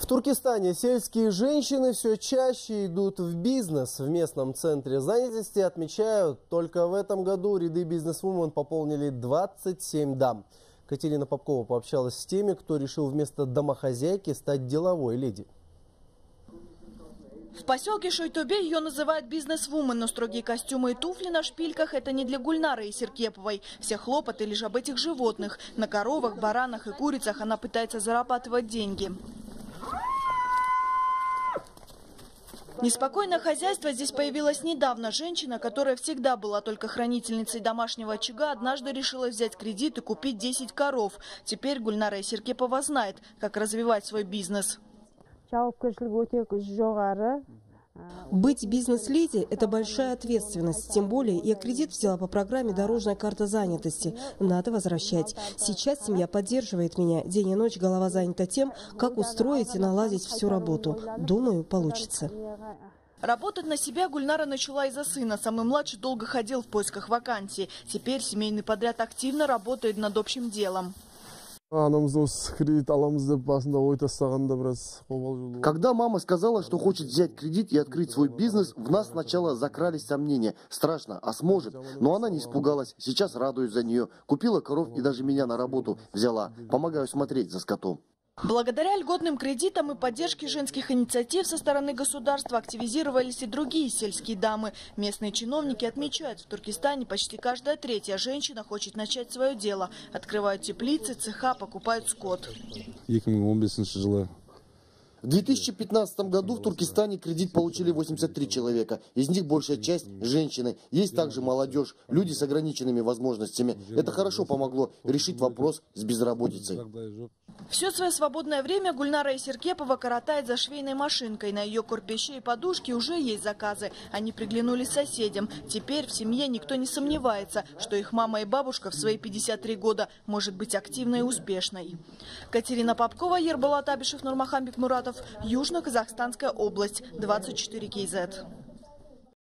Туркестане сельские женщины все чаще идут в бизнес. В местном центре занятости отмечают, только в этом году ряды бизнесвумен пополнили 27 дам. Катерина Попкова пообщалась с теми, кто решил вместо домохозяйки стать деловой леди. В поселке Шойтубе ее называют бизнес-вумен, но строгие костюмы и туфли на шпильках – это не для Гульнары Исеркеповой. Все хлопоты лишь об этих животных. На коровах, баранах и курицах она пытается зарабатывать деньги. Неспокойное хозяйство здесь появилось недавно. Женщина, которая всегда была только хранительницей домашнего очага, однажды решила взять кредит и купить 10 коров. Теперь Гульнара Исеркепова знает, как развивать свой бизнес. Быть бизнес-леди – это большая ответственность. Тем более я кредит взяла по программе «Дорожная карта занятости». Надо возвращать. Сейчас семья поддерживает меня. День и ночь голова занята тем, как устроить и наладить всю работу. Думаю, получится. Работать на себя Гульнара начала из-за сына. Самый младший долго ходил в поисках вакансий. Теперь семейный подряд активно работает над общим делом. Когда мама сказала, что хочет взять кредит и открыть свой бизнес, в нас сначала закрались сомнения. Страшно, а сможет? Но она не испугалась. Сейчас радуюсь за нее. Купила коров и даже меня на работу взяла. Помогаю смотреть за скотом. Благодаря льготным кредитам и поддержке женских инициатив со стороны государства активизировались и другие сельские дамы. Местные чиновники отмечают, в Туркестане почти каждая третья женщина хочет начать свое дело. Открывают теплицы, цеха, покупают скот. В 2015 году в Туркестане кредит получили 83 человека. Из них большая часть – женщины. Есть также молодежь, люди с ограниченными возможностями. Это хорошо помогло решить вопрос с безработицей. Все свое свободное время Гульнара Исеркепова коротает за швейной машинкой. На ее корпище и подушке уже есть заказы. Они приглянулись соседям. Теперь в семье никто не сомневается, что их мама и бабушка в свои 53 года может быть активной и успешной. Катерина Попкова, Ерболат Абишев, Нурмахамбек Муратов. Южно-Казахстанская область. 24 КЗ.